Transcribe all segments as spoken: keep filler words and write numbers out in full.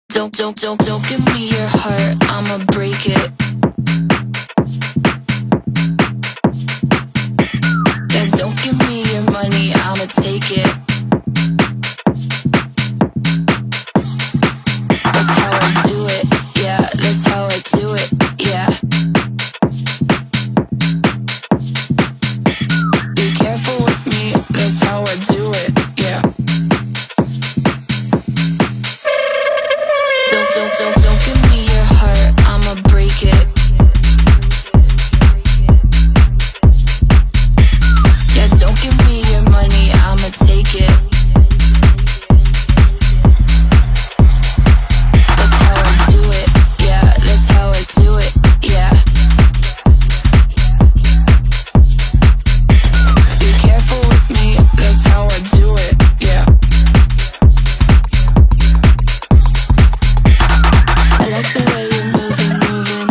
Don't, don't, don't, don't give me your heart, I'ma break it. Yeah, don't give me your money, I'ma take it. That's how I do it, yeah, that's how I do it, yeah. Be careful with me, that's how I do it, yeah. Don't, don't, don't, don't give me your heart, I'ma break it. Yeah, don't give me your money, I'ma take it. That's how I do it, yeah, that's how I do it, yeah. Be careful with me, that's how I do it, yeah. I like the way you're moving, moving.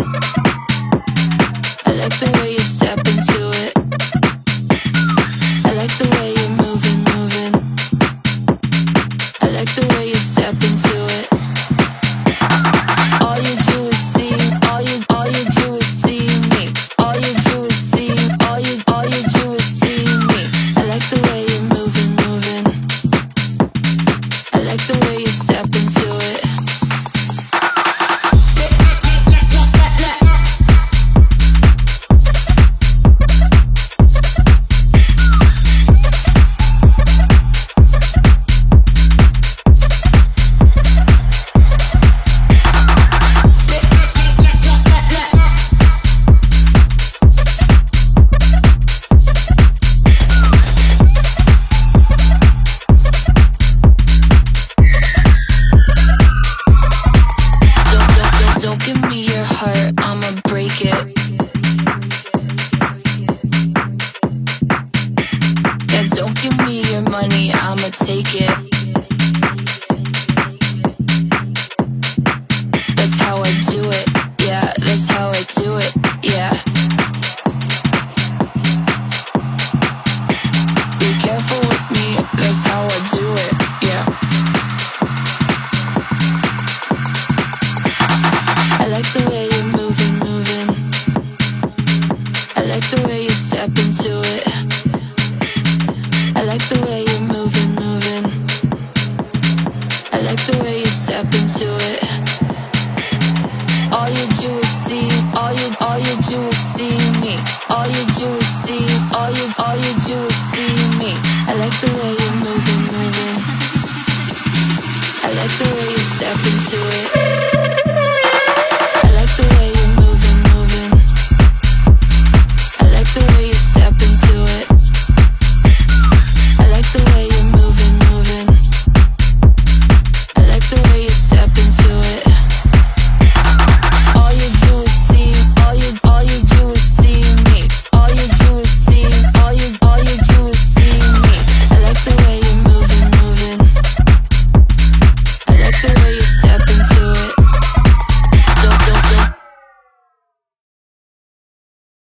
I like the way you step into it. I like the way you're moving, moving. I like the way you step into it. All you do is see, all you, all you do is see me. All you do is see, all you, all you do is see me. I like the way you're moving, moving. I like the way you step into it. Don't give me your heart, I'ma break it. Yeah, don't give me your money, I'ma take it. That's how I do it, yeah, that's how I do it, yeah. Be careful with me, that's how I do it, yeah. I like the way you're moving, moving. I like the way you step into it. I like the way you're moving, moving. I like the way you step into it. All you do is see, all you, all you do is see me. All you do is see, all you, all you do is see me. I like the way you're moving, moving. I like the way you step into it.